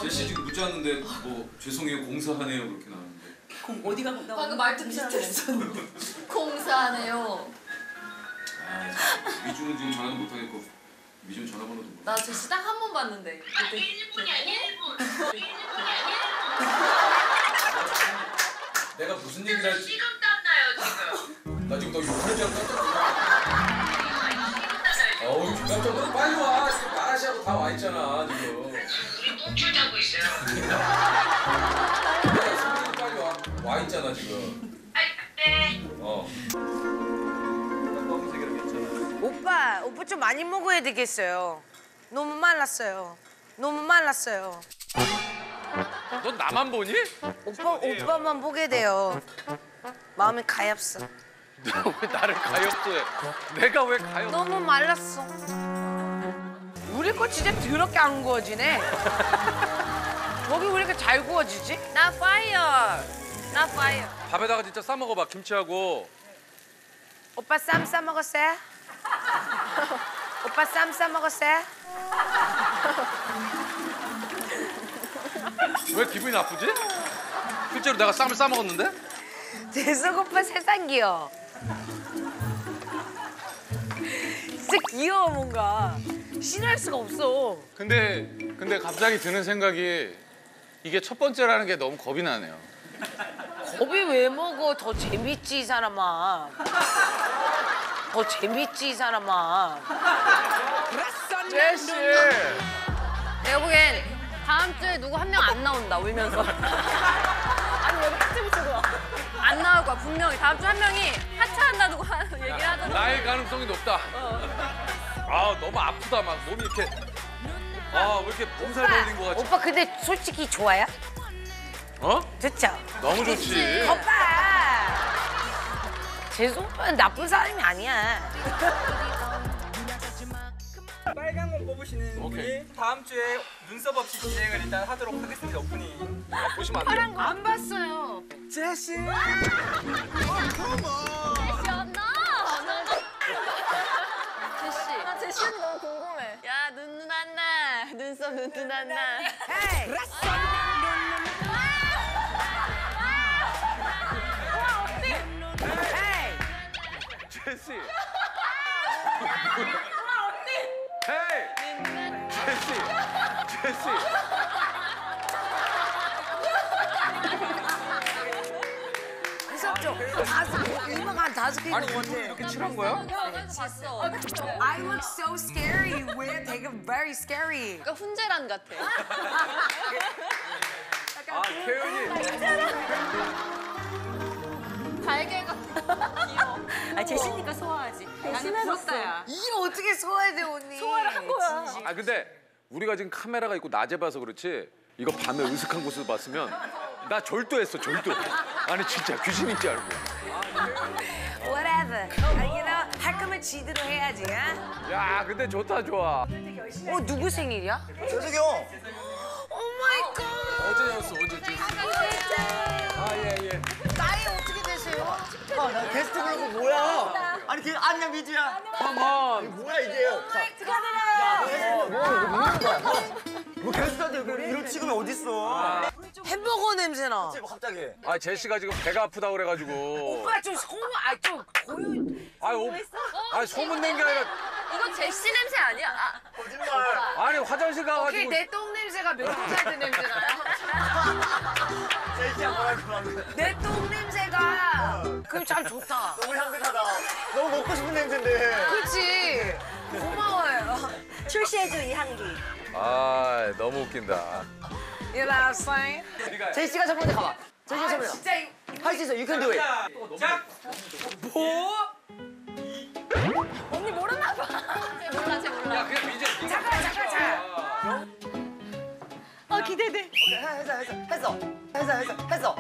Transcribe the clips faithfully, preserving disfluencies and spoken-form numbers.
제시 지금 문자 왔는데 뭐 죄송해요 공사하네요 그렇게 나왔는데. 공 어디가 나 방금 말투 비슷했어. 공사하네요. 아 미주는 지금 전화도 못 하겠고 미주 전화번호도 못. 나 제시 딱 한 번 봤는데. 그때 일 분이 아니야 일 분. 일 분이 아니야. 내가 무슨 얘기를 할지. 지금 땀나요 지금. 나 지금 너 욕할 줄 깜짝 놀랐어. 어우 깜짝 놀랐어. 빨리 와. 지금 마라시아도 다 와 있잖아 지금. 우리 똥줄 자고 있어요. 빨리 와. 와 있잖아 지금. 아, 네. 어. 오빠, 오빠 좀 많이 먹어야 되겠어요. 너무 말랐어요. 너무 말랐어요. 넌 나만 보니? 오빠, 오빠만 보게 돼요. 마음이 가엾어. 너 왜 나를 가엾어해? 내가 왜 가엾어? 너무 말랐어. 우리 거 진짜 더럽게 안 구워지네. 거기 왜 이렇게 잘 구워지지? 나 파이어. 나 파이어. 밥에다가 진짜 싸 먹어봐 김치하고. 오빠 쌈 싸 먹었어요? 오빠 쌈 싸 먹었어요? 왜 기분이 나쁘지? 실제로 내가 쌈을 싸 먹었는데? 재석 오빠 세상 귀여워. 진짜 귀여워 뭔가. 싫어할 수가 없어. 근데 근데 갑자기 드는 생각이 이게 첫 번째라는 게 너무 겁이 나네요. 겁이 왜 먹어? 더 재밌지 이 사람아. 더 재밌지 이 사람아. 제시. 내가 보기엔 다음 주에 누구 한 명 안 나온다 울면서. 아니 여기 하트부터 와. 안 나올 거야 분명히. 다음 주에 한 명이 하차한다고 얘기를 하잖아. 나일 가능성이 높다. 아 너무 아프다 막 몸이 이렇게. 아 왜 이렇게 몸살 걸린 거 같지? 오빠 근데 솔직히 좋아요? 어? 좋죠? 너무 좋지. 오빠! 재수 오빠는 나쁜 사람이 아니야. 빨간 건 뽑으시는 분이 다음 주에 눈썹 없이 진행을 일단 하도록 하겠습니다. 오프닝. 보시면 안 돼요. 안 봤어요. 제시. 제시. 나 제시는 너무 궁금해. 야, 눈 안나. 눈썹 눈 안나. 헤이! 헤이! 제시. 헤이. 제시. 제시. 무섭죠? 다섯, 일만 한 다섯 개 아니 있는 것 이분이 같아. 이렇게 칠한 거야? 봤어. I look so scary. 왜 되게 very scary. 그러니까 훈제란 같아. 아 태연이. 달걀 같아. 귀여워. 아 제시니까 소화하지. 아니 부럽다야. 이게 어떻게 소화해 돼 언니? 소화를 한 거야. 아 근데 우리가 지금 카메라가 있고 낮에 봐서 그렇지 이거 밤에 으슥한 곳에서 봤으면 나 절도했어 절도. 아니 진짜 귀신인 줄 알고. Whatever. 아, you know, 할 거면 지대로 해야지. 아? 야 근데 좋다 좋아. 어 누구 생일이야? 재석이 형. 오 마이 갓. 어제였어 어제. 아예 예. 나이 어떻게 되세요? 아, 나 게스트 부르고 뭐야? 아니 그 안녕 미주야. 컴온. 뭐야 이게? 축하드려요. 뭐 하는 거야? 뭐 게스트한테 이런 찍으면 어딨어? 햄버거 냄새 나. 뭐 갑자기. 아 제시가 지금 배가 아프다 그래가지고. 오빠 좀 소문, 아좀 고유. 아, 오, 아 소문 낸 게 아니라. 이거 제시 냄새 아니야? 아, 거짓말. 아니 화장실 오케이 가가지고. 내 똥 냄새가 멸치살때 냄새 나요. 제시야 뭐라고 방금. 내 똥 냄새가. 그럼 참 좋다. 너무 향긋하다. 너무 먹고 싶은 냄새인데. 그렇지. 고마워요. 출시해줘 이 향기. 아 너무 웃긴다. You know what I'm saying? 제시가 첫 번째 가봐. 제시가 첫 번째. 진짜 할 수 있어. You can do it. 자. 뭐? 언니 모르나 봐. 쟤 몰라, 쟤 몰라. 야 그냥 이제. 잠깐 잠깐 잠깐. 아 기대돼. 오케이 했어 했어 했어 했어 했어 했어.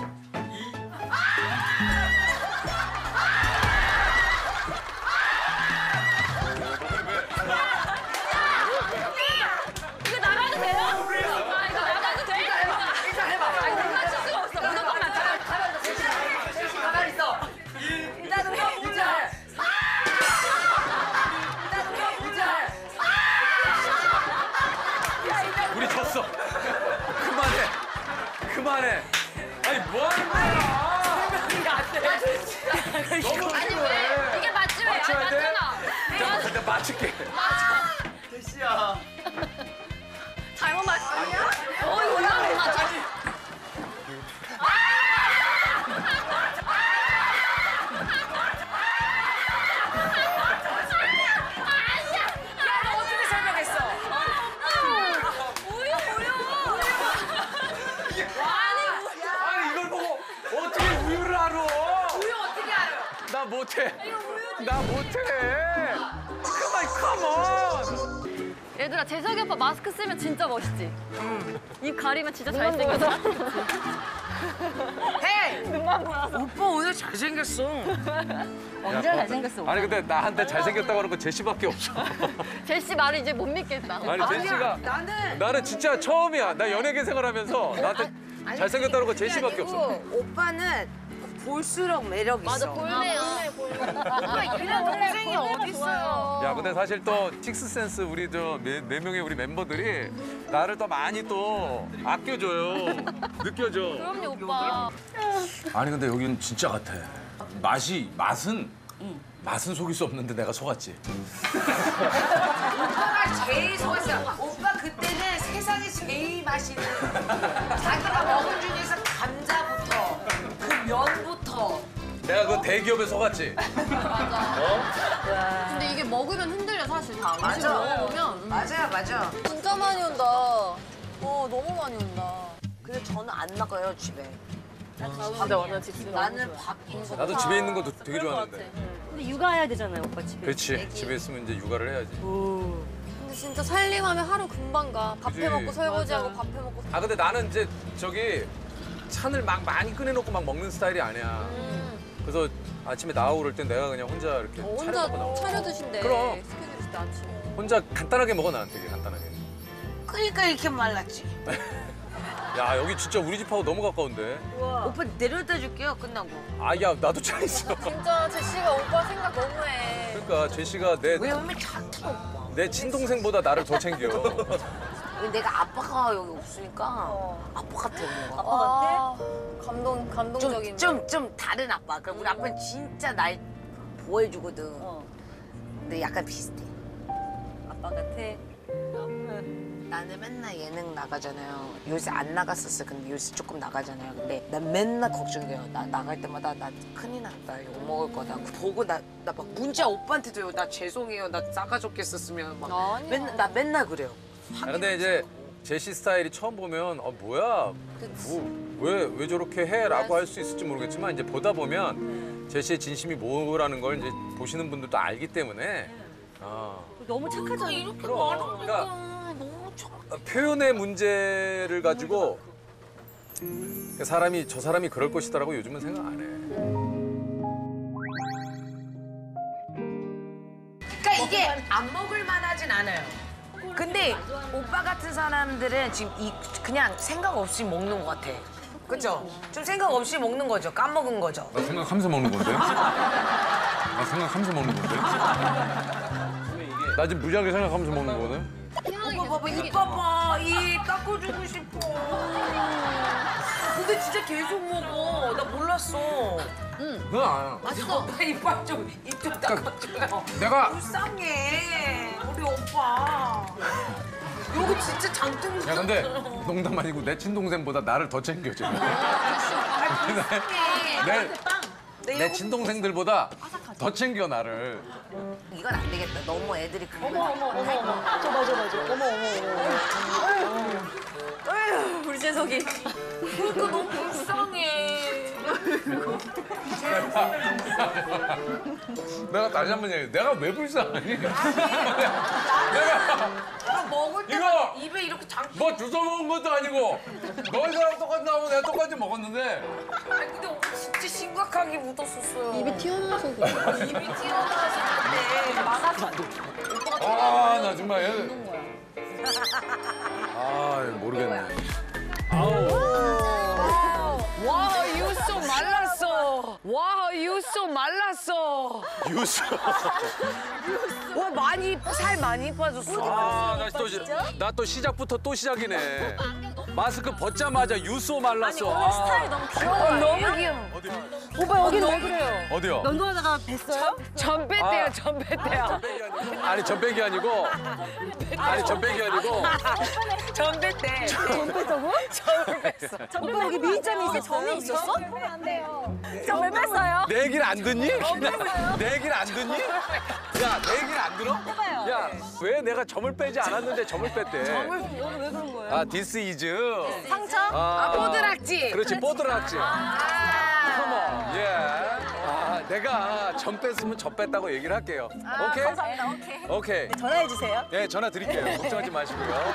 이거 나가도 돼요? 아, 이거 나가도 돼? 일단 해봐. 아, 이거 맞출 수가 없어. 무조건 맞춰. 제시 가만히 있어. 일단 해. 미주야. 우리 졌어. 맞출게. 대시야. 잘못 맞췄냐? 어 이거 왜 맞춰? 어떻게 설명했어? 우유 우유. 아니 이걸 보고 어떻게 우유를 알아? 우유 어떻게 알아요? 나 못해. 나 못해. 그만 컴온. 얘들아 재석이 오빠 마스크 쓰면 진짜 멋있지? 입 가리면 진짜 잘생겼어. 헤이! 눈만 보여서. 오빠 오늘 잘생겼어. 언제 잘생겼어? 아니 근데 나한테 잘생겼다고 하는 건 제시밖에 없어. 제시 말을 이제 못 믿겠다. 아니 제시가 나는 나는 진짜 처음이야. 나 연예계 생활하면서 나한테 잘생겼다는 건 제시밖에 없어. 오빠는 볼수록 매력 있어. 맞아 볼매야. 오빠 이런 동생이 어딨어요? 야 근데 사실 또 식스센스 우리 저네 네 명의 우리 멤버들이 나를 더 많이 또 아껴줘요. 느껴져. 그럼요 오빠. 아니 근데 여기는 진짜 같아. 맛이 맛은 맛은 속일 수 없는데 내가 속았지. 오빠가 제일 속았어요. 오빠 그때는 세상에 제일 맛있는 자기가 먹은 중에서 감자부터 그 면부터 내가 그 대기업에 속았지. 근데 이게 먹으면 흔들려 사실 다. 음식 맞아. 먹어보면 맞아요, 맞아. 진짜 많이 온다. 어 너무 많이 온다. 근데 저는 안 나가요 집에. 진짜 완전 직수. 나는 밥 나도 집에 있는 것도 되게 좋아하는데. 근데 육아해야 되잖아요, 오빠 집에. 그렇지. 집에 있으면 이제 육아를 해야지. 근데 진짜 살림하면 하루 금방 가. 밥해 그지. 먹고 설거지하고 밥해 먹고. 아 근데 나는 이제 저기 찬을 막 많이 꺼내놓고 막 먹는 스타일이 아니야. 그래서 아침에 나오고 그럴 땐 내가 그냥 혼자 이렇게 어, 차려 혼자 먹고 나와. 차려 드신대. 그럼. 스케줄 있을 때 아침에. 혼자 간단하게 먹어 나는 되게 간단하게. 그러니까 이렇게 말랐지. 야 여기 진짜 우리 집하고 너무 가까운데. 오빠 내려다 줄게요 끝나고. 아 야 나도 차 있어. 진짜 제시가 오빠 생각 너무해. 그러니까 제시가 내 내 왜냐면 착해 오빠. 친동생보다 나를 더 챙겨. 왜 내가 아빠가 여기 없으니까 아빠 같아 뭔가. 아빠 같아? 감동 좀 감동적인. 좀 좀 다른 아빠. 그러니까 우리 아빠는 진짜 날 보호해주거든. 어. 근데 약간 비슷해. 아빠 같아. 나는 맨날 예능 나가잖아요. 요새 안 나갔었어. 근데 요새 조금 나가잖아요. 근데 난 맨날 걱정돼요. 나 나갈 때마다 나 큰일 났다. 욕 먹을 거다. 보고 나 나 막 문자 오빠한테도 나 죄송해요. 나 싸가지 없겠었으면 막 아니야. 맨날 나 맨날 그래요. 아, 근데 이제 제시 스타일이 처음 보면 어 뭐야 뭐왜 왜 저렇게 해라고 할 수 있을지 모르겠지만 이제 보다 보면 제시의 진심이 뭐라는 걸 이제 보시는 분들도 알기 때문에 어. 너무 착하잖아. 그럼 그러니까 어, 표현의 문제를 가지고 사람이 저 사람이 그럴 것이다라고 요즘은 생각 안 해. 그러니까 이게 안 먹을 만하진 않아요. 근데 오빠 같은 사람들은 지금 이 그냥 생각 없이 먹는 것 같아. 그죠? 좀 생각 없이 먹는 거죠. 까먹은 거죠. 나 생각하면서 먹는 건데? 나 생각하면서 먹는 건데? 나 지금 무지하게 생각하면서 먹는 거거든? 오빠 봐봐, 입 봐봐. 입 닦아주고 싶어. 근데 진짜 계속 먹어. 나 몰랐어. 그건 아니야. 맛있어. 오빠 이빨 좀, 입 좀 닦아줘요. 내가 불쌍해, 우리 오빠. 여기 진짜 장땡. 야 근데 농담 아니고 내 친동생보다 나를 더 챙겨 지금. 내, 내 친동생들보다 더 챙겨 나를. 이건 안 되겠다. 너무 애들이 그거. 어머, 어머, 어머, 어머. 저 맞아, 맞아. 어머, 어머, 어머. 우리 재석이. 그러니까 너무 불쌍해. 내가 다시 한 번 얘기해. 내가 왜 불쌍하니? 내가 나 먹을 이거! 때마다 입에 이렇게 장. 뭐 주워 먹은 것도 아니고 너희들하고 똑같이 나오면 내가 똑같이 먹었는데 아니 근데 오빠 진짜 심각하게 묻었었어요. 입이 튀어나와서 그래. 입이 튀어나와서 그때 막아서. 아 나 정말 얘... 아 모르겠네. 와, 유소 말랐어. 와, 유소 말랐어. 유수. 와, 많이 살 많이 빠졌어. 아나또 나 또 시작부터 또 시작이네. 마스크 벗자마자 유소 말랐어. 오늘 스타일 너무 귀여워. 너무 귀여워. 오빠 여기는 왜 그래요? 어디요? 면도하다가 뵀어요? 전배대요, 아. 전배대요. 아니 전백이 아니고. 아니 전백이 아니고. 전배 때. 전배다고? 점을 뺐어. 오빠 여기 미인점이 있어. 점이 있었어? 안 돼요. 점을 뺐어요? 내 얘기를 안 듣니? 내 얘기를 안 듣니? 야, 내 얘기를 안 들어? 해봐요. 야, 왜 내가 점을 빼지 않았는데 점을 뺐대? 점을 오늘 왜 그런 거예요? 아, 디스 이즈. 상처? 아, 뽀드락지. 그렇지, 뽀드락지. 컴온, 예. 아, 내가 점 뺐으면 점 뺐다고 얘기를 할게요. 오케이? 감사합니다. 오케이. 오케이. 전화해 주세요. 네, 전화 드릴게요. 걱정하지 마시고요.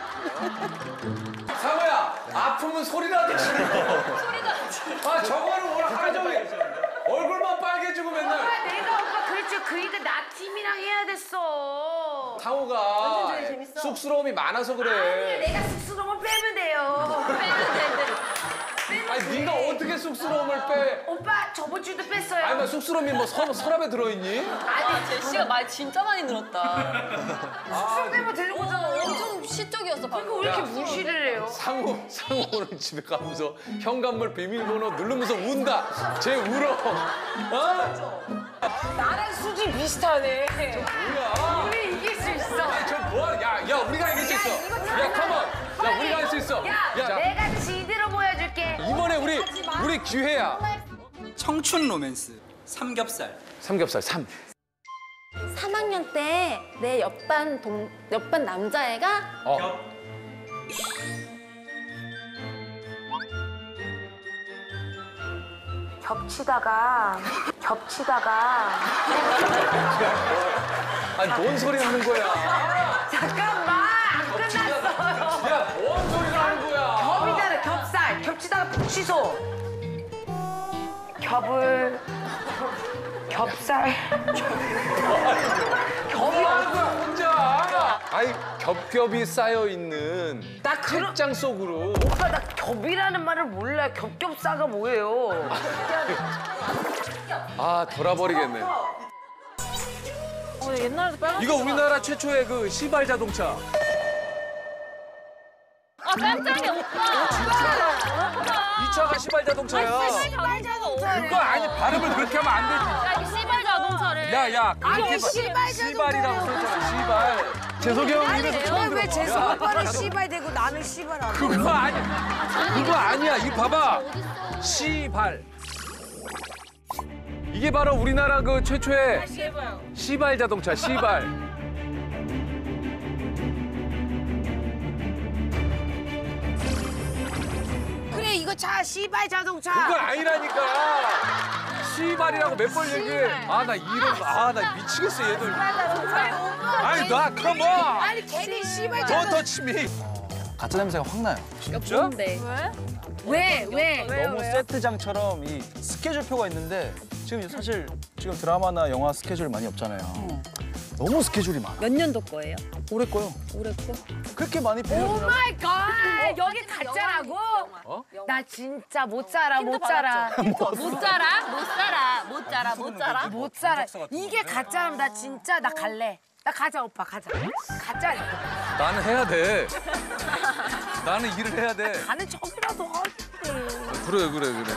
상호야, 아프면 소리라도 지르고. 아, 저거는 오늘 하루 종일 얼굴만 빨개지고 맨날. 내가 오빠 그랬지. 그러니까 나 팀이랑 해야 됐어. 상호가 쑥스러움이 많아서 그래. 내가 쑥스러움을 빼면 돼요. 빼면 돼. 아니, 네가 어떻게 쑥스러움을 빼? 오빠 저번 주도 뺐어요. 아니, 뭐 쑥스러움이 뭐 서, 서랍에 들어있니? 아니 제시가 말 진짜 많이 늘었다. 쑥스러움 빼면 되는 거잖아. 엄청 시적이었어, 방금. 왜 이렇게 무시를 해요? 상호, 상호 오늘 집에 가면서 현관문 비밀번호 누르면서 운다. 쟤 울어. 어? 나랑 수지 비슷하네. 뭐야? 우리 이길 수 있어. 아니, 저 뭐야? 야, 야, 우리가 이길 수 있어. 야, 컴온. 야, 우리가 할 수 있어. 야, 자, 내가 지대로 보여줄게. 이번에 우리, 우리 기회야. 청춘 로맨스 삼겹살. 삼겹살 삼. 삼 학년 때 내 옆반 동 옆반 남자애가 어. 겹치다가 겹치다가 아니, 뭔 소리 하는 거야? 잠깐만, 안 끝났어. 야, 뭔 소리를 하는 거야? 겹이잖아, 겹살. 겹치다가 취소. 겹을. 겹살. 뭐 하는 거야, 혼자? 아니, 겹겹이 쌓여 있는 나 그런. 책장 속으로. 오빠 나 겹이라는 말을 몰라. 겹겹사가 뭐예요? 아, 돌아버리겠네. 어, 옛날에도 빨간. 이거 우리나라 최초의 그 시발 자동차. 아 깜짝이야 오빠. 이 차가 시발 자동차야. 시발 자동차. 그거 아니, 발음을 그렇게 하면 안 야, 이 시발 자동차를. 되지. 야, 야, 아니, 그렇게 시발 시발이라고 그랬잖아, 시발. 재석이 형 입에서 처음 들어. 왜 재수 야, 오빠는 씨발 되고 나는 씨발 안 돼? 그거 아니야. 그거 아니야. 이 봐봐. 시발. 이게 바로 우리나라 그 최초의 시발 자동차, 시발. 그래 이거 차 씨발 자동차. 그거 아니라니까. 시발이라고 몇 번 얘기해. 아, 나 이런 거, 아, 나 미치겠어, 얘들. 아니, 나, 컴온. 아니 괜히 씨발 자동차. 더 터치미. 가짜 냄새가 확 나요. 진짜? 뭔데? 왜 왜? 너무 세트장처럼 이 스케줄표가 있는데 지금 사실 지금 드라마나 영화 스케줄 많이 없잖아요. 너무 스케줄이 많아. 몇 년도 거예요? 올해 거요. 올해 거? 그렇게 많이 빌려주냐고. 마이 갓! 여기 가짜라고? 어? 나 진짜 못 살아, 못 살아. 못 자라? 못 살아. 못 자라. 못 자라. 못 살아. 이게 가짜라면 나 진짜 나 갈래. 나 가자, 오빠, 가자. 가짜니까. 나는 해야 돼. 나는 일을 해야 돼. 가는 척이라도 하지. 그래, 그래, 그래.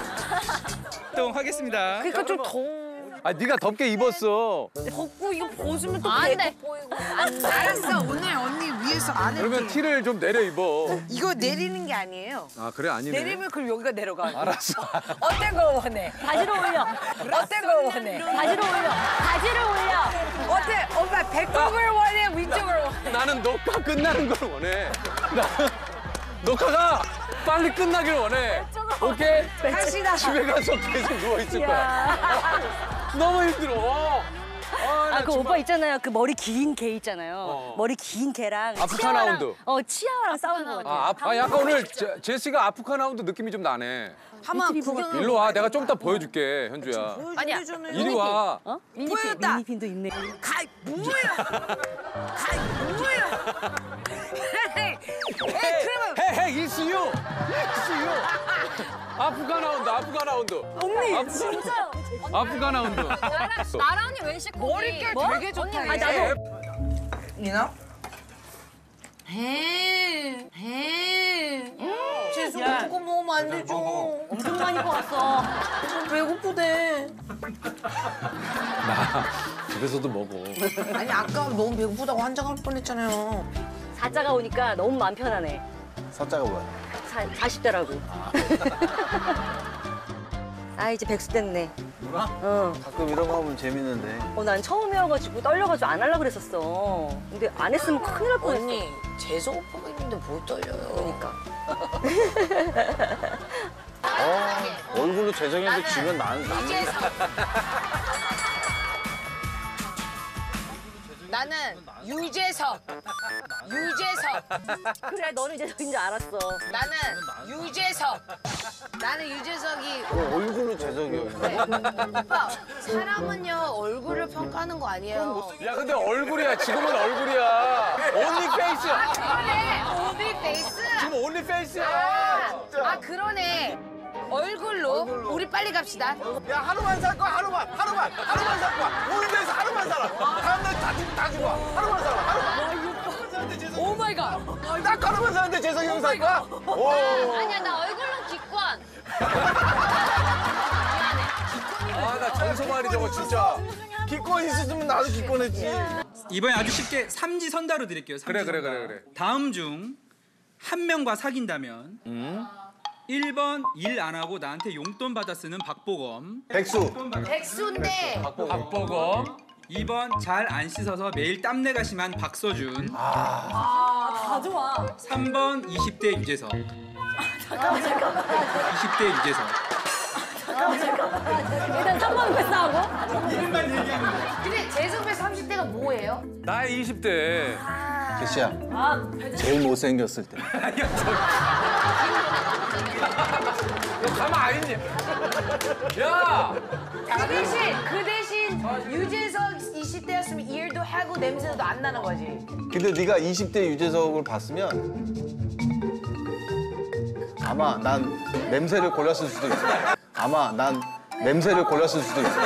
활동하겠습니다. 그러니까 좀 더. 아, 네가 덥게 입었어. 벗고 이거 벗으면 또 안 배 돼. 보이고. 알았어 오늘 언니 위에서 안 해. 그러면 티를 좀 내려 입어. 이거 내리는 게 아니에요. 아, 그래? 아니네. 내리면 그럼 여기가 내려가. 알았어. 어떤 거 원해? 바지로 올려. 어떤 거 원해? 바지로 올려. 바지를 올려. 어때? 오빠 배꼽을 원해? 위쪽을 원해? 나는 녹화 끝나는 걸 원해. 나는 녹화가 빨리 끝나길 원해. 오케이? 갑시다. 집에 가서 계속 누워있을 거야. 너무 힘들어. 아, 나 아, 그 정말- 오빠 있잖아요. 그 머리 긴 개 있잖아요. 어. 머리 긴 개랑 아프리칸 치아와랑- 하운드. 어, 치아와랑 싸우는 거 같아요. 아, 아, 약간 오늘 제, 제시가 아프리칸 하운드 느낌이 좀 나네. 한번 구경. 일로 와. 내가 좀 이따 보여줄게, 현주야. 아니야. 이리 와. 어? 보였다. 미니핀도 있네. 가 뭐야? 가 뭐야? 에이 그러면 헤헤, 이스유. 이스유. 아프리칸 하운드, 아프리칸 하운드. 언니, 진짜요? 아프리칸 하운드. 나란히 외식 머릿결 뭐? 되게 좋다. 언니, 얘. 나도. 니나? 해, 해. 거 먹으면 안 되죠. 엄청 많이 먹었어. 배고프대. 나 집에서도 먹어. 아니 아까 너무 배고프다고 환장할 뻔했잖아요. 사자가 오니까 너무 마음 편하네. 사자가 뭐야? 사, 사십 대라고. 아 이제 백수 됐네. 누나? 어. 가끔 이런 거 하면 재밌는데. 어, 난 처음이어가지고 떨려가지고 안 하려고 그랬었어. 근데 안 했으면 큰일 날 뻔했어. 언니 재석 오빠가 있는데 뭘 떨려요. 그러니까. 어, 얼굴로 재정이한테 지면 나는 나는 유재석. 나는 유재석. 유재석. 그래 너는 이제 저인 줄 알았어. 나는 유재석. 나는 유재석이. 어, 얼굴로 재정이요. 오빠 사람은요 얼굴을 평가하는 거 아니에요. 야 근데 얼굴이야. 지금은 얼굴이야. 온리 페이스야. 그러네. 오비 페이스. 지금 온리 페이스야. 아, 아 그러네. 얼굴로. 우리 빨리 갑시다. 야 하루만 살 거야 하루만 하루만 하루만 살 거야. 오늘에서 하루만 살아. 다음 날 다 죽 다 죽어. 하루만 살아. 하루만. 오 마이 갓. 딱 하루만 사는데 재석이 형 살 거야? 오. 아니야 나 얼굴로 기권. 아 나 정서만이 저거 진짜. 기권 있었으면 나도 기권했지. 이번에 아주 쉽게 삼지선다로 드릴게요. 그래 삼지선다. 그래 그래 그래. 다음 중 한 명과 사귄다면 일 번 일 안 하고 나한테 용돈 받아 쓰는 박보검. 백수. 백수인데 박보검. 이 번 잘 안 씻어서 매일 땀내가 심한 박서준. 다 좋아. 삼 번 이십 대 유재석. 잠깐만 잠깐만. 이십 대 유재석. 잠깐만 잠깐만. 일단 삼 번 패스하고. 근데 재석배 삼십 대가 뭐예요? 나의 이십 대. 개씨야. 아 제일 못생겼을 때. 너 가만 안 있니? 야! 그 대신 그 대신 유재석 이십 대였으면 일도 하고 냄새도 안 나는 거지. 근데 네가 이십 대 유재석을 봤으면 아마 난 냄새를 골랐을 수도 있어. 아마 난 냄새를 골랐을 수도 있어.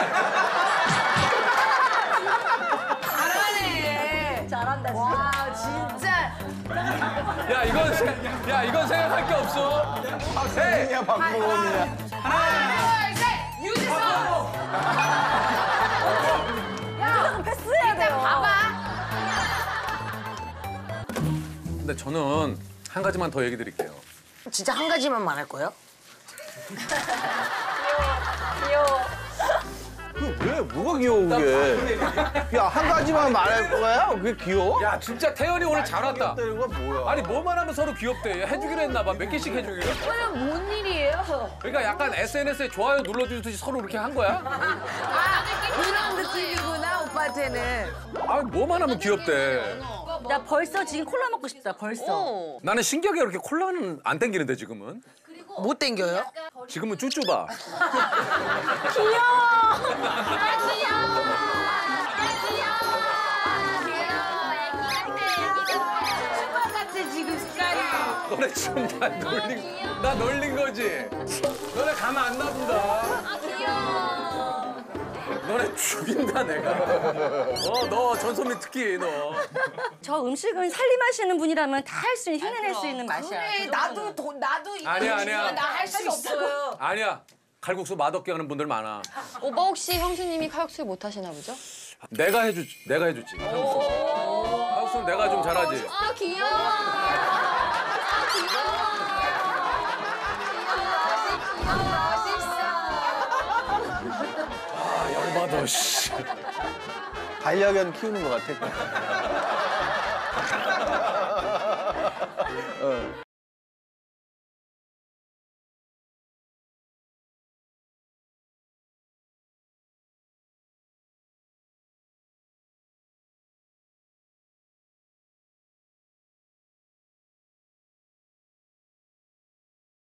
잘하네. 잘한다 진짜. 와 진짜. 야 이건 세- 야 이건 생각할 게 없어. 박세민이야 박보검이야. 하나 둘 셋. 유재석. 이거는 패스해야 돼요. 봐봐. 근데 저는 한 가지만 더 얘기 드릴게요. 진짜 한 가지만 말할 거예요? 귀여워. 왜 뭐가 귀여워 그게? 야 한 가지만 말할 거야? 그게 귀여워? 야 진짜 태연이 오늘 잘 왔다. 때리는 건 뭐야? 아니 뭐만 하면 서로 귀엽대. 해주기로 했나 봐. 몇 개씩 해주기로. 이거는 뭔 일이에요? 그러니까 약간 에스엔에스에 좋아요 눌러주듯이 서로 이렇게 한 거야? 아 그런 느낌이구나 오빠한테는. 아니 뭐만 하면 귀엽대. 나 벌써 지금 콜라 먹고 싶다. 벌써. 나는 신기하게 그렇게 콜라는 안 땡기는데 지금은. 못 땡겨요? 지금은 쭈쭈바. 수박 같아 지금 색깔이. 너네 지금 나 놀린, 나 놀린 거지? 너네 가만 안 놔둔다. 아 귀여워. 너네 죽인다 내가. 어, 너 전소민 특히 너. 저 음식은 살림하시는 분이라면 다 할 수 있는 흉내낼 수 있는 맛이야. 그래 나도 돈 나도 이거 아니야, 아니야. 나할 수 있어요. 아니야. 칼국수 맛없게 하는 분들 많아. 오빠 혹시 형수님이 칼국수를 못 하시나 보죠? 내가 해주, 내가 해줬지. 칼국수는 내가 좀 잘하지. 아 귀여워. 아 귀여워. 아, 열받아, 씨. 반려견 키우는 것 같아. 어.